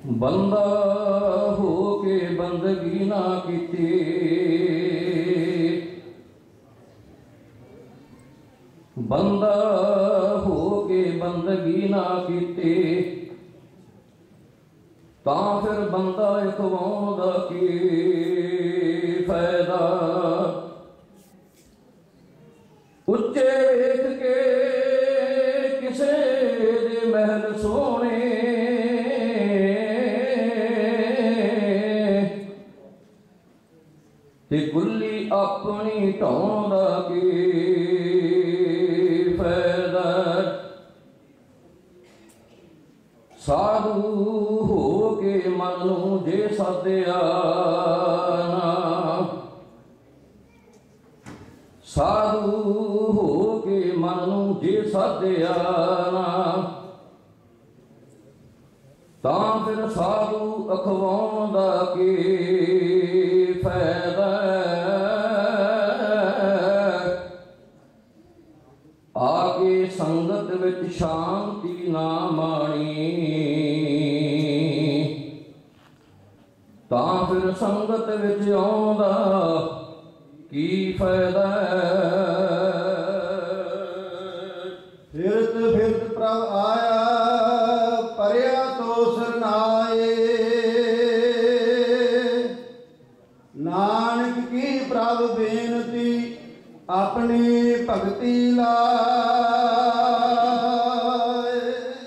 बंदा हो के बंदगी ना कीती, बंदा हो के बंदगी ना कीती, तां फिर बंदा इखवाउण दा की फायदा। उच्चे वेख के किसे दे महल सोने, ते गुल्ली अपनी ढाउण दा की फायदा। साधु हो के मन नूं जे साधिया ना, साधु हो के मन नूं जे साधिया ना, तां फिर साधु अखवाउण दा की फायदा। आके संगत विच शांति ना माणी, तां फिर संगत विच आउण दा की फायदा। फिरत फिरत प्रभ आया परया तो सरनाए, नानक की प्रभ बेनती अपनी भगति लाए।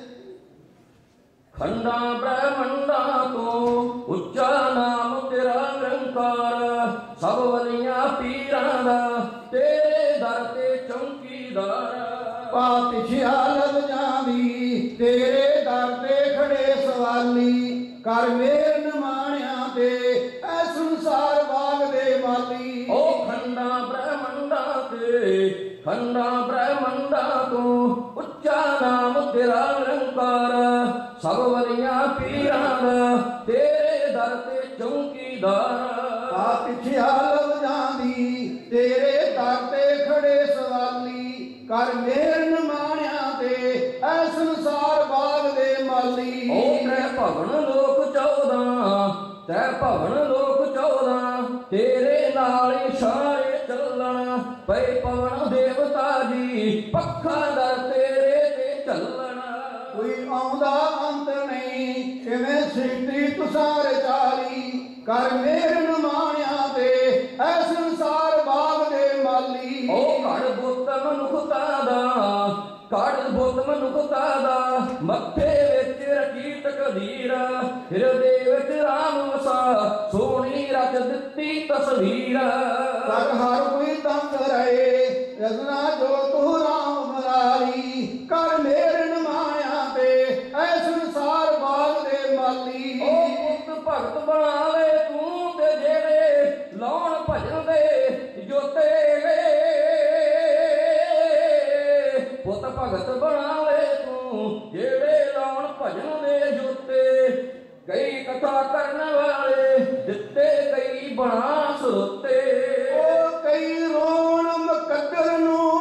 खंडा ब्रह्मंडा तो उच्चा नाम तेरा निरंकार, सब वलियां पीरां दा तेरे दर ते चौकीदार। पातिशा लग जावी तेरे दर ते खड़े सवाली, कर मेर निमाणिया ते ऐ संसार बाग दे माली। ओ खंडा ब्रह्मंडा ते खंडा ब्रह्मंडा तो उच्चा नाम तेरा निरंकार, सब वलियां पीरां दा तेरे दर ते चौकीदार। पातिशा लग जावी तेरे दर ते खड़े सवाली, कर मेर निमाणिया ते ऐ संसार बाग दे माली। ओ तै भवन लोक 14 तै भवन लोक 14, तेरे नाल इशारे चलण पै पवन देवता जी, पखा दर तेरे ते चलण। कोई आउंदा अंत नहीं किवें सृष्टि तुसार चाली, कर मेर निमाणिया ते ऐ संसार बाग दे माली। ओ घड़ बुत मनुखता दा घड़ बुत मनुखता दा, मत्थे विच रची तकदीर, हिरदे विच राम वसा सोहणी रच दित्ती तस्वीर। कर हर कोई तंग रहे रजना जो तू राम मरारी, कर मेर निमाणिया ते ऐ संसार बाग दे माली। ओ पुत भगत बनावे तू ते जेड़े लाउण भजन दे जोते, पुत भगत बनावे तू जेड़े लाउण भजन दे जोते। कई कथा करन वाले दिते कई बना सुरते, ओ कई रोण मुकद्दर नूं,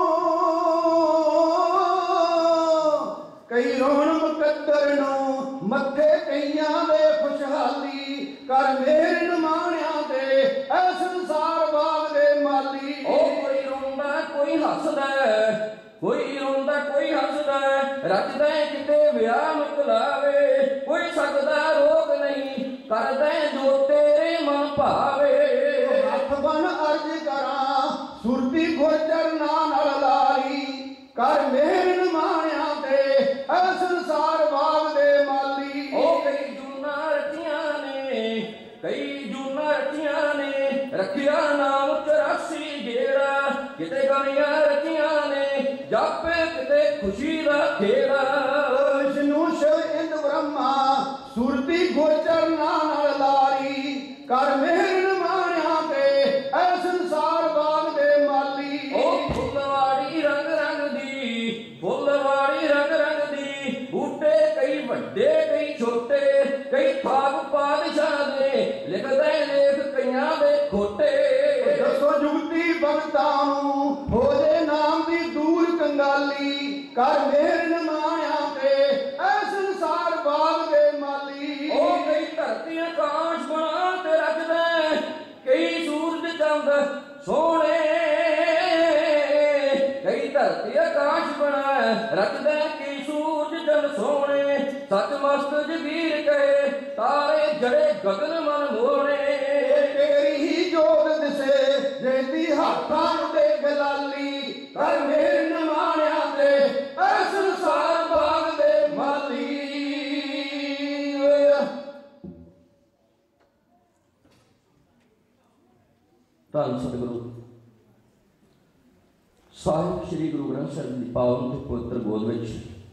कई रोण मुकद्दर नूं मत्थे कईयां दे खुशहाली, कर मेर निमाणिया ते ऐ संसार बाग दे माली। ओ कोई रोंदा कोई हसदा, कोई रोंदा कोई हसदा, रचदा किते विआह मुकलावे, कोई सकदा रोक नहीं करदा जो तेरे मन भावे। हथ बन अर्ज करा सुरती गुरचर नाल लारी, कर मेर निमाणिया ते ऐ संसार बाग दे माली। ओ कई जूना रचियां ने कई जूना रचियां ने, रखिया नाम 84 गेड़ा, किते गलियां रचियां ने जापे किते खुशी दा खेड़ा। विष्णु शिव इंद ब्रह्मा सुरती गुरचर नाल लारी, कर मेर निमाणिया ते ऐ संसार बाग दे माली। ओ फुलवाड़ी रंग रंग दी फुलवाड़ी रंग रंग दी, बूटे कई वड्डे कई छोटे, कई खाब पातशाह दे लिखदे लेख कईयां दे खोटे। दसो जुगती भगतां नूं हो जे नाम दी दूर कंगाली, कर मेर निमाणिया ते ऐ संसार बाग दे माली। धरती आकाश बना ते रखदा कई सूरज चंद सोने कई धरती आकाश बना रखदा कई सूरज चंद सोने सच मस्त जगीर कहे तारे जड़े गगन मन मोने तेरी ही जोत दिसे जेती हाथां दे गलाली कर मेर नमाणिया ते ऐ संसार बाग दे माली धन सतगुरु साहिब श्री गुरु ग्रंथ साहिब की पावन ते पवित्र गोद विच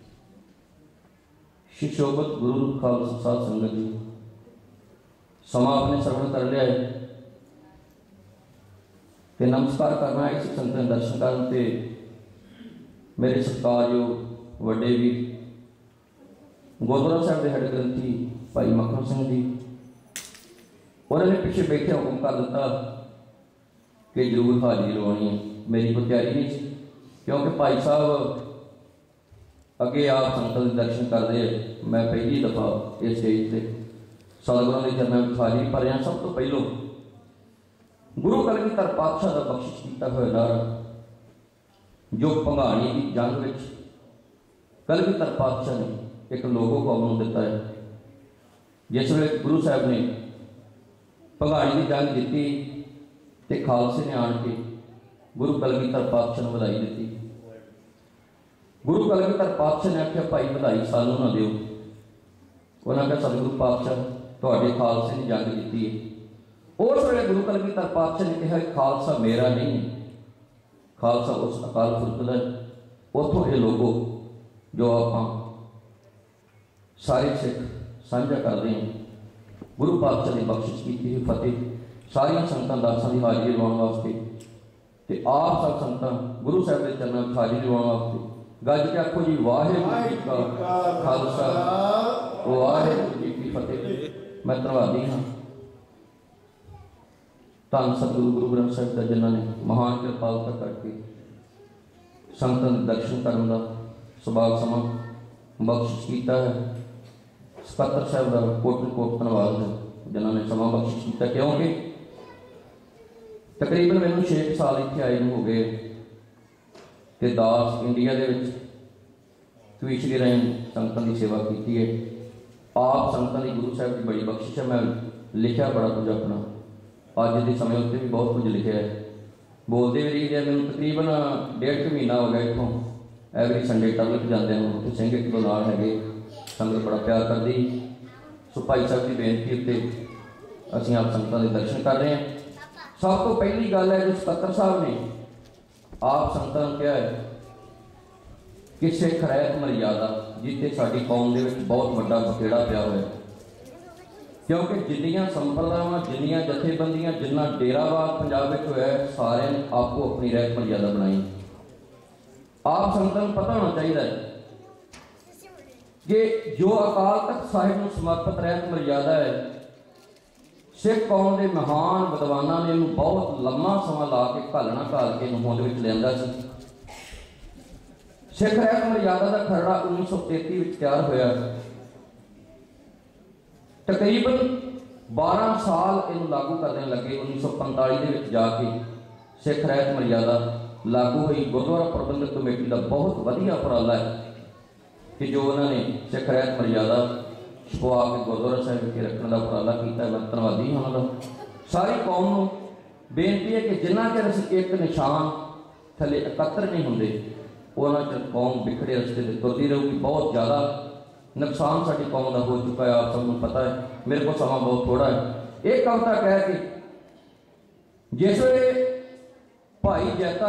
शिशोभत गुरु खालसा साध संगत जी समा अपने श्रवण कर लिया है ते नमस्कार करना है। इस संगत ने दर्शन करते मेरे सत्कारयोग वड्डे भी गुरुद्वारा साहब के हेड ग्रंथी भाई मखन सिंह जी उन्होंने पिछे बैठे हुक्म कर दिता कि जरूर हाजिरी लवानी है। मेरी कोई तैयारी नहीं थी क्योंकि भाई साहब अगे आप संगत के दर्शन करते मैं पहली दफा इस स्टेज से सतगुरों के चरणों में हाजिरी भर रहा। सब तो पहलों गुरु कलगीधर पातशाह का बख्शिश किया हुआ नारा जो भंगाणी की जंग में कलगीधर पातशाह ने एक लोगो कौम दिता है। जिस वे गुरु साहब ने भंगाणी की जंग जीती तो खालसे ने आन के गुरु कलगीधर पातशाह ने बधाई दी। गुरु कलगीधर पातशाह ने आख्या भाई बधाई सानू ना दिओ। उन्होंने कहा सतगुरु पातशाह तुहाडे खालसे ने जंग जीती है। उस वे गुरु कलगीधर पातशाह ने कहा खालसा मेरा नहीं खालसा उस अकाल पुरख दा उतों ये लोगो जो आप सारे सिख साझा करते हैं। गुरु पातशाह ने बख्शिश की थी फतेह सारिया संगतां दासां की हाजिरी लवाउण वास्ते ते आप सब संगतां गुरु साहब के चरणों में हाजिरी लवाउण वास्ते गज के आखो जी वाहिगुरू जी का खालसा वाहिगुरू जी की फतेह। मैं धन्नवादी हाँ धन सतगुरु गुरु ग्रंथ साहिब का जिन्होंने महान कृपालता करके संगतां दे दर्शन करने का सुभाग समा बख्शिश किया है। सकत्तर साहब का कोटन कोट धन्यवाद है जिन्होंने समा बख्शिश किया क्योंकि तकरीबन मैनू 6 साल इत्थे आए हो गए ते दास इंडिया के कवीशरी राही संगतां की सेवा की है। आप संगतां की गुरु साहब की बड़ी बख्शिश है। मैं लिखा बड़ा कुछ अपना अज के समय उत्ते भी बहुत कुछ लिखा है बोलते भी रही है। मैंने तकरीबन 1.5 महीना हो गया इतों एवरी संडे टरलक जाते हैं उत्थे सिंह एक दो नाल है संगत बड़ा प्यार करती। सो भाई साहब की बेनती उत्ते असीं आप संगतां के दर्शन कर रहे हैं। सब तो पहली गल है जो सकत्तर साहब ने आप संगतां नूं कहा है कि सिख रहत मर्यादा जिते साडी कौम दे विच बहुत वड्डा बखेड़ा पिया होया क्योंकि जिन्नियां संप्रदायां जिन्नियां जथेबंदियां जिन्ना डेरावाद पंजाब विच होया सारे आपको अपनी रहत मर्यादा बनाई। आप संगतां नूं पता होना चाहिए कि जो अकाल तख्त साहिब नूं समर्पित रहत मर्यादा है सिख कौम के महान विद्वाना ने इन्हूं बहुत लम्मा समा ला के घालना घाल के होंद विच लिआंदा सी। सिख रहत मर्यादा का खरड़ा 1933 में तैयार होया। तकरीबन 12 साल इनू लागू करने लगे। 1945 के जाके सिख रहत मर्यादा लागू हुई। गुरुद्वारा प्रबंधक कमेटी का बहुत वधिया उपराला है कि जो उन्होंने सिख रहत मर्यादा छुपवा के गुरुद्वारा साहिब के रखने का उपराला किया। मैं धन्नवादी हाँ उन्होंने। सारी कौम को बेनती है कि जिन्ना चਿਰ ਅਸੀਂ एक निशान थले एकत्र नहीं होंगे उन्ना चਿਰ कौम बिखड़े रस्ते से तुरती रहूगी। बहुत ज़्यादा नुकसान साड़ी कौम का हो चुका है आप सबको पता है। मेरे को समा बहुत थोड़ा है। एक कविता कह के जिस वे भाई जैता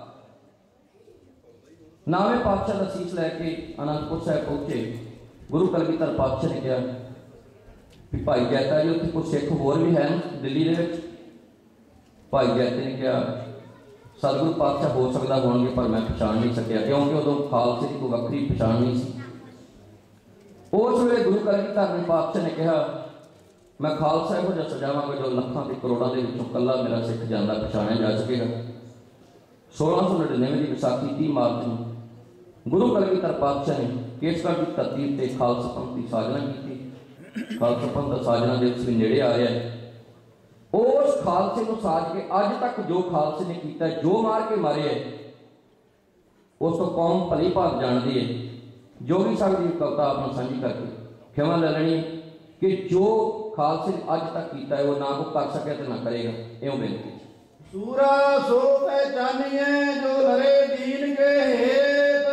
नावे पातशाह का सीस लैके आनंदपुर साहब पहुंचे गुरु कलगीधर पातशाह ने कहा कि भाई जैता जी उत्थे कुछ सिख होर भी है दिल्ली के भाई जैते ने कहा सतगुरु पातशाह हो सकता होंगे पर मैं पछाण नहीं सकिया क्योंकि उदों खालसे की कोई वक्री पछाण नहीं सी। उस वे गुरु कलगीधर पातशाह ने कहा मैं खालसा इहो जिहा सजावांगा जो लखां ते करोड़ां दे विचों कल्ला मेरा सिख जांदा पछाणिया जा सकेगा। 1699 की विसाखी 30 मार्च में गुरु कलगीधर पातशाह ने केसगढ़ की धरती पर खालसा पंथ की साधना की। ਖਾਲਸਾ ਪੰਥ ਦਾ ਸਾਜਣਾ ਦਿਵਸ ਵੀ ਨੇੜੇ ਆ ਰਿਹਾ ਹੈ। ਉਸ ਖਾਲਸੇ ਨੂੰ ਸਾਜ ਕੇ ਅੱਜ ਤੱਕ ਜੋ ਖਾਲਸੇ ਨੇ ਕੀਤਾ, ਜੋ ਮਾਰ ਕੇ ਮਾਰਿਆ, ਉਸ ਤੋਂ ਕੌਮ ਭਲੀ ਭਾਂਤ ਜਾਣਦੀ ਹੈ। ਜੋਗੀ ਸਾਹਿਬ ਦੀ ਕਵਿਤਾ ਆਪ ਨੂੰ ਸਾਂਝੀ ਕਰਕੇ ਖਿਮਾ ਲੈ ਲੈਣੀ ਕਿ ਜੋ ਖਾਲਸੇ ਨੇ ਅੱਜ ਤੱਕ ਕੀਤਾ ਹੈ ਉਹ ਨਾ ਕੋ ਕਰ ਸਕਿਆ ਤੇ ਨਾ ਕਰੇਗਾ। ਇਉਂ ਬੇਨਤੀ। ਸੂਰਾ ਸੋ ਪਹਿਚਾਨੀਏ ਜੋ ਲਰੇ ਦੀਨ ਕੇ ਹੇਤ,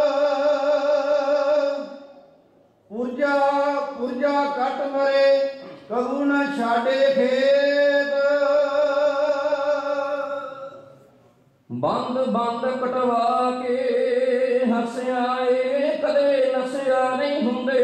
ਪੁਰਜਾ ਪੁਰਜਾ ਕੱਟ ਮਰੇ ਕਬੂ ਨ ਛਾੜੇ ਖੇਤ। ਬੰਦ ਬੰਦ ਕਟਵਾ ਕੇ ਹੱਸਿਆ ਏ ਕਦੇ ਨਸਿਆ ਨਹੀਂ ਹੁੰਦੇ,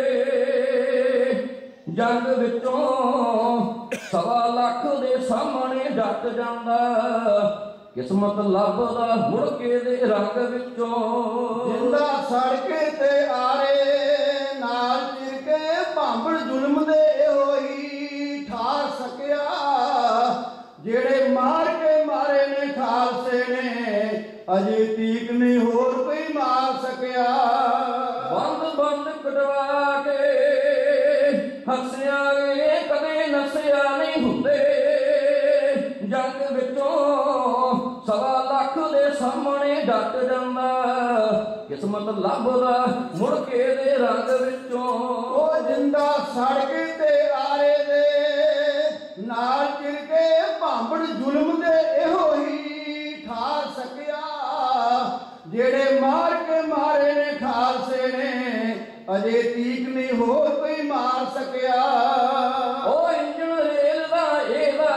ਜੰਗ ਵਿੱਚੋਂ 1.25 ਲੱਖ ਦੇ ਸਾਹਮਣੇ ਡਟ ਜਾਂਦਾ, ਕਿਸਮਤ ਲੱਭਦਾ ਮੁੜ ਕੇ ਦੇ ਰੰਗ ਵਿੱਚੋਂ। ਜਿੰਦਾ ਸੜਕੇ ਤੇ ਆਰੇ ਨਾਲ ਚਿਰ ਕੇ ਭਾਂਬੜ ਜ਼ੁਲਮ ਦੇ ਹੋਈ ਠਾਰ ਸਕਿਆ, ਜਿਹੜੇ ਮਾਰ ਕੇ ਮਾਰੇ ਨੇ ਖਾਲਸੇ ਨੇ ਅਜੇ ਤੀਕ ਨਹੀਂ ਹੋਰ ਕੋਈ ਮਾਰ ਸਕਿਆ। ਬੰਦ ਬੰਦ ਕਟਵਾ ਕੇ ਹੱਸਿਆ ਏ ਕਦੇ ਨਸਿਆ ਨਹੀਂ ਹੁੰਦੇ, ਜੰਗ ਵਿੱਚੋਂ 1.25 ਲੱਖ ਦੇ ਸਾਹਮਣੇ ਡਟ ਜਾਂਦਾ, ਕਿਸਮਤ ਲੱਭਦਾ ਮੁੜ ਕੇ ਦੇ ਰੰਗ ਵਿੱਚੋਂ। ਉਹ ਜਿੰਦਾ ਸੜਕੇ ਤੇ ਆਰੇ ਦੇ ਨਾਲ ਚਿਰ ਕੇ ਭਾਂਬੜ ਜ਼ੁਲਮ ਦੇ ਇਹੋ ਹੀ ਠਾਰ ਸਕਿਆ, ਜਿਹੜੇ ਮਾਰ ਕੇ ਮਾਰੇ ਨੇ ਖਾਲਸੇ ਨੇ ਅਜੇ ਤੀਕ ਨਹੀਂ ਹੋਰ ਕੋਈ ਮਾਰ ਸਕਿਆ। ਉਹ ਇੰਜਣ ਰੇਲ ਦਾ ਇਹਦਾ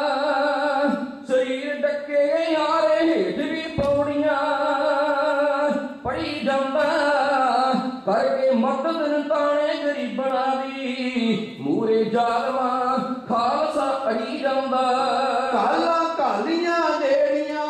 ਸਰੀਰ ਡੱਕੇ ਯਾਰੇ ਹੇਠ ਵੀ ਪੌੜੀਆਂ ਪੜੀ ਜਾਂਦਾ, ਕਰਕੇ ਮਦਦ ਤਾਣੇ ਗਰੀਬਣਾ ਦੀ ਮੂਰੇ ਜ਼ਾਲਮਾਂ ਖਾਲਸਾ ਅੜੀ ਜਾਂਦਾ। ਕਾਲਾਂ ਕਾਲੀਆਂ ਦੇੜੀਆਂ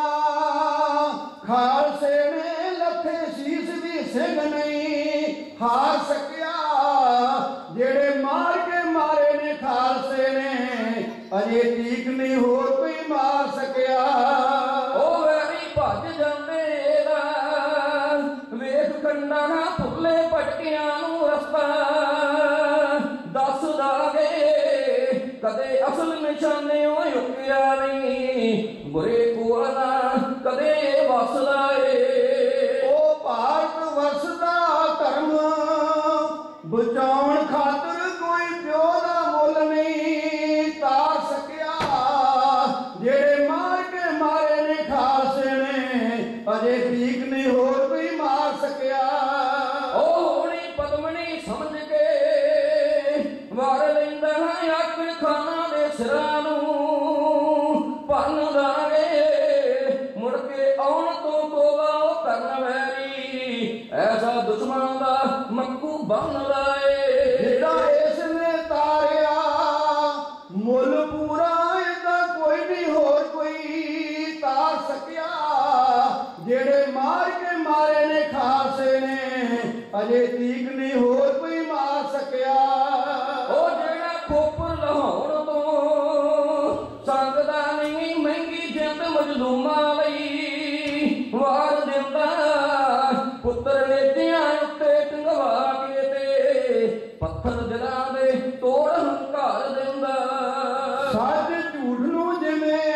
ਖਾਲਸੇ ਨੇ ਲੱਥੇ ਸੀਸ ਵੀ ਸਿੰਘ ਨਹੀਂ ਹਾਰ ਸਕਿਆ, ਜਿਹੜੇ ਮਾਰ ਕੇ ਮਾਰੇ ਨੇ ਖਾਲਸੇ ਨੇ ਅਜੇ ਤੀਕ ਨਹੀਂ ਹੋਰ ਕੋਈ ਮਾਰ ਸਕਿਆ। ਉਹ ਵੈਰੀ ਭੱਜ ਜਾਂਦੇ ਦਾ ਵੇਖ ਕੰਡਾ ਨਾ ਭੁੱਲੇ ਭਟਕਿਆਂ ਨੂੰ ਰਸਤਾ, ਦੱਸ ਦਾਗੇ ਕਦੇ ਅਸਲ ਨਿਸ਼ਾਨੇ ਉਹ ਝੁਕਿਆ ਨਹੀਂ, ਬੁਰੇ ਕੋਲ ਨਾ ਕਦੇ ਵਸਦਾ ਏ। ਉਹ ਭਾਰਤ ਵਰਸ ਦਾ ਧਰਮ ਬਚਾਉਣ ਖਾਤਰ ਕੋਈ ਪਿਓ ਦਾ ਮੁੱਲ ਨਹੀਂ ਤਾਰ ਸਕਿਆ, ਜਿਹੜੇ ਮਾਰ ਕੇ ਮਾਰੇ ਨੇ ਖਾਲਸੇ ਨੇ ਅਜੇ ਤੀਕ ਨਹੀਂ ਹੋਰ ਕੋਈ ਮਾਰ ਸਕਿਆ। ਉਹ ਹੋਣੀ ਪਦਮਣੀ ਸਮਝ ਕੇ ਵਾਰ ਲੈਂਦਾ ਹੈ ਆਕੜ ਖਾਨਾ ਦੇ ਸਿਰਾਂ ਨੂੰ, ਭੰਨ ਦਾਂਗੇ ਮੁੜ ਕੇ ਆਉਣ ਤੋਂ ਤੋਬਾ ਉਹ ਕਰਨ ਵੈਰੀ, ਐਸਾ ਦੁਸ਼ਮਣ ਦਾ ਮੱਕੂ ਬੰਨ ਲਾਏ। ਜਿਹੜਾ ਇਸ ਨੇ ਤਾਰਿਆ ਮੁੱਲ ਪੂਰਾ ਇਹਦਾ ਕੋਈ ਨਹੀਂ ਹੋਰ ਕੋਈ ਤਾਰ ਸਕਿਆ, ਜਿਹੜੇ ਮਾਰ ਕੇ ਮਾਰੇ ਨੇ ਖਾਲਸੇ ਨੇ ਅਜੇ ਤੀਕ ਨਹੀਂ ਹੋਰ ਕੋਈ ਮਾਰ ਸਕਿਆ। ਉਹ ਜਿਹੜਾ ਖੋਪਰ ਲਹਾਉਣ ਤੋਂ ਸੰਗਦਾ ਨਹੀਂ ਮਹਿੰਗੀ ਜਿੰਦ ਮਜਲੂਮਾਂ ਲਈ, ਵਾਰ ਦਿੰਦਾ ਪੁੱਤਰ ਨੇਤਿਆਂ ਉੱਤੇ ਟੰਗਵਾ ਕੇ ਤੇ ਪੱਥਰ ਦਿਲਾਂ ਦੇ ਤੋੜ ਹੰਕਾਰ ਦਿੰਦਾ। ਸੱਚ ਝੂਠ ਨੂੰ ਜਿਵੇਂ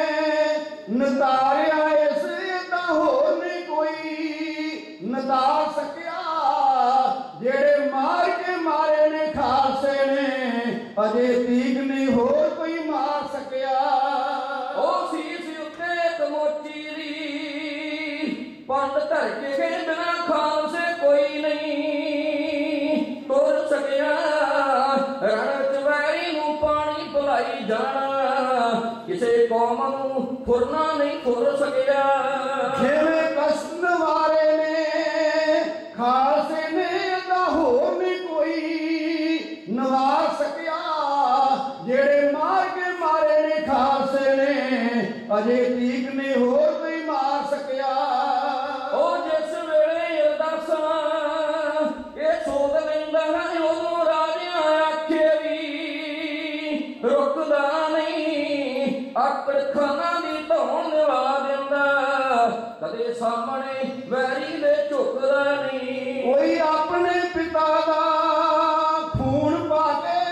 ਨਤਾਰਿਆ ਇਸ ਤਾਂ ਹੋਰ ਨਹੀਂ ਕੋਈ ਨਤਾਰ ਸਕਿਆ, ਜਿਹੜੇ ਮਾਰ ਕੇ ਮਾਰੇ ਨੇ ਖਾਲਸੇ ਨੇ ਅਜੇ ਤੀਕ ਨਹੀਂ ਹੋਰ ਕੋਈ ਮਾਰ ਸਕਿਆ। ਉਹ ਸੀਸ ਉੱਤੇ ਕਮੋਚੀ ਦੀ ਪੰਡ ਧਰ ਕੇ ਬਿਨਾਂ ਖਾਲਸੇ ਕੋਈ ਨਹੀਂ ਤੁਰ ਸਕਿਆ, ਰਣ ਚ ਵੈਰੀ ਨੂੰ ਪਾਣੀ ਪਿਲਾਈ ਜਾਣਾ, ਕਿਸੇ ਕੌਮ ਨੂੰ ਫੁਰਨਾ ਨਹੀਂ ਫੁਰ ਸਕਿਆ। ਜਿਵੇਂ ਕਸ਼ਟ ਵਾਰੇ ਨੇ ਖਾਲਸੇ ਨੇ ਤਾਂ ਹੋਰ ਨਹੀਂ ਕੋਈ ਨਵਾਰ ਸਕਿਆ, ਜਿਹੜੇ ਮਾਰ ਕੇ ਮਾਰੇ ਨੇ ਖਾਲਸੇ ਨੇ ਅਜੇ ਤੀਕ ਨਹੀਂ ਹੋਰ ਕੋਈ ਮਾਰ ਸਕਿਆ। ਉਹ ਜਿਸ ਵੇਲੇ ਅਰਦਾਸਾਂ ਇਹ ਸੋਧ ਲੈਂਦਾ ਹੈ ਉਦੋਂ ਰਾਜਿਆਂ ਆਖੇ ਵੀ ਰੁਕਦਾ ਨਹੀਂ, ਆਕੜ ਖਾਨਾ ਦੀ ਧੌਣ ਨਿਵਾ ਦਿੰਦਾ, ਕਦੇ ਸਾਹਮਣੇ ਵੈਰੀ ਦੇ ਝੁਕਦਾ ਨਹੀਂ। ਕੋਈ ਆਪਣੇ ਪਿਤਾ ਦਾ ਖੂਨ ਪਾ ਕੇ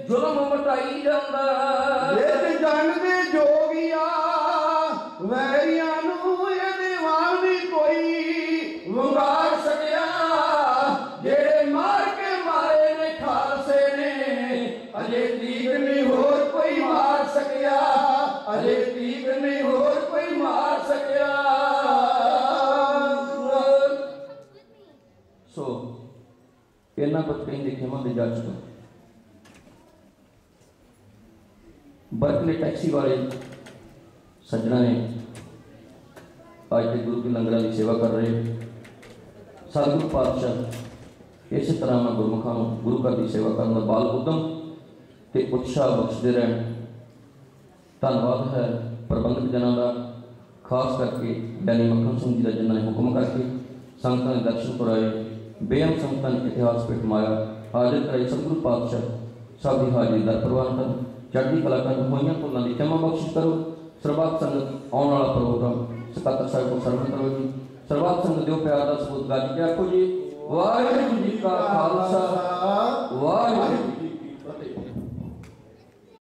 ਜ਼ੁਲਮ ਮਟਾਈ ਜਾਂਦਾ। ਇਹ ਜਨ ਦੇ ਜੋਗੀਆ ਵੈਰੀਆਂ ਨੂੰ ਇਹਦੇ ਵਾਲ ਵੀ ਕੋਈ ਵੰਗਾਰ ਸਕਿਆ। ਜਿਹੜੇ ਮਾਰ ਕੇ ਮਾਰੇ ਨੇ ਖਾਲਸੇ ਨੇ, ਅਜੇ ਤੀਕ ਨਹੀਂ ਹੋਰ ਕੋਈ ਮਾਰ ਸਕਿਆ। ਅਜੇ ਤੀਕ ਨਹੀਂ ਹੋਰ ਕੋਈ ਮਾਰ ਸਕਿਆ। ਸੋ ਇਹਨਾਂ ਕੁਝ ਕਹਿੰਦੇ ਖਿਮਾ ਦੇ ਜੱਜ ਤੋਂ ਬਰਕਲੇ ਟੈਕਸੀ ਵਾਲੇ ਸੱਜਣਾ ਨੇ ਅੱਜ ਦੇ ਗੁਰੂ ਕੇ ਲੰਗਰਾਂ ਦੀ ਸੇਵਾ ਕਰ ਰਹੇ। ਸਤਿਗੁਰੂ ਪਾਤਸ਼ਾਹ ਇਸੇ ਤਰ੍ਹਾਂ ਨਾਲ ਗੁਰਮੁਖਾਂ ਨੂੰ ਗੁਰੂ ਘਰ ਦੀ ਸੇਵਾ ਕਰਨ ਦਾ ਬਾਲ ਉਦਮ ਤੇ ਉਤਸ਼ਾਹ ਬਖਸ਼ਦੇ ਰਹਿਣ। ਧੰਨਵਾਦ ਹੈ ਪ੍ਰਬੰਧਕ ਜਨਾਂ ਦਾ, ਖਾਸ ਕਰਕੇ ਗਿਆਨੀ ਮੱਖਣ ਸਿੰਘ ਜੀ ਦਾ, ਜਿਨ੍ਹਾਂ ਨੇ ਹੁਕਮ ਕਰਕੇ ਸੰਗਤਾਂ ਦੇ ਦਰਸ਼ਨ ਕਰਾਏ, ਬੇਅੰਤ ਸੰਗਤਾਂ ਨੇ ਇਤਿਹਾਸ ਪਿਟਮਾਇਆ, ਹਾਜ਼ਰ ਕਰਾਈ। ਸਤਿਗੁਰੂ ਪਾਤਸ਼ਾਹ ਸਭ ਦੀ ਹਾਜ਼ਰੀ ਦਰ ਪ੍ਰਵਾਨ ਕਰਨ, ਚੜ੍ਹਦੀ ਕਲਾ ਕਰਨ, ਹੋਈਆਂ ਭੁੱਲਾਂ ਦੀ क्षमा ਬਖਸ਼ਿਸ਼ ਕਰੋ। ਸਰਬੱਤ ਸੰਗਤ ਆਉਣ ਵਾਲਾ ਪ੍ਰੋਗਰਾਮ ਸਕੱਤਰ ਸਾਹਿਬ ਕੋਲ ਸਰਵਣ ਕਰੋ ਜੀ। ਸਰਬੱਤ ਸੰਗਤ ਦਿਓ ਪਿਆਰ ਦਾ ਸਬੂਤ ਗੱਜ ਕੇ ਆਖੋ ਜੀ ਵਾਹਿਗੁਰੂ ਜੀ ਕਾ